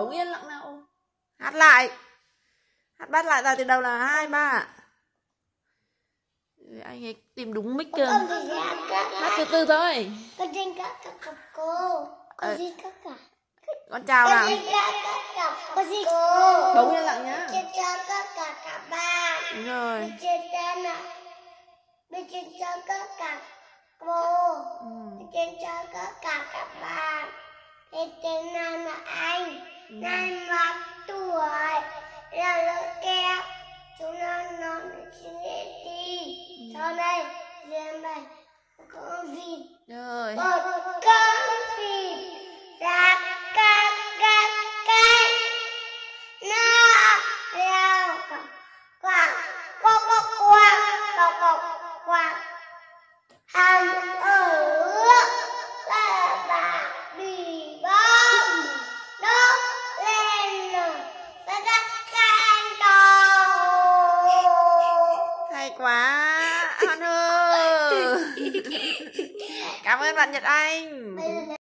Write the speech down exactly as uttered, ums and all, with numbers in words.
Bỗng yên lặng nào. Hát lại. Hát bắt lại ra từ đầu là hai ba. Anh ấy tìm đúng mic kìa. Hát từ từ thôi. Con xin các các cô. Con xin các cả. Con chào nào. Con xin cô. Bỗng yên lặng nhá. Con chào các cả các bạn. Đúng rồi. Con xin tên ạ. Con xin chào các cả cô. Con xin chào các cả các bạn. Tên tên Nam là anh. Nam ba tuổi. Là lớp kép. Chúng nó nói chuyện đi. Sau đây, riêng này con vịt. Rồi. Một con vịt ra ca ca ca. Nó lao quạ quạ quạ quạ quạ quạ. Hàm ở là bà bị bom. Nó lên rồi. Nó ra can đầu. Hay quá. Hoan hô. Cảm ơn bạn Nhật Anh.